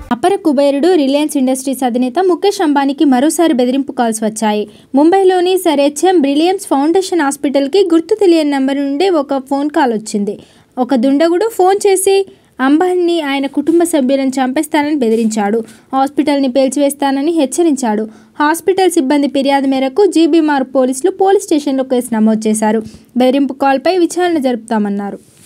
అపర కుబేరుడు Reliance industries అధినేత ముఖేష్ అంబానీకి మరోసారి బెదిరింపు కాల్స్ వచ్చాయి. ముంబైలోని సర్ హెచ్ఎం బ్రిలియన్స్ ఫౌండేషన్ హాస్పిటల్కి గుర్తు తెలియని నెంబర్ నుండి ఒక ఫోన్ కాల్ వచ్చింది. ఒక దుండగుడు ఫోన్ చేసి అంబానీని ఆయన కుటుంబ సభ్యులను చంపేస్తానని బెదిరించాడు. హాస్పిటల్ని పేల్చివేస్తానని హెచ్చరించాడు. హాస్పిటల్ సిబ్బంది ఫిర్యాదు మేరకు జీబీమార్గ్ పోలీసులు పోలీస్ స్టేషన్లో కేసు నమోదు చేశారు. బెదిరింపు కాల్పై విచారణ జరుపుతామన్నారు.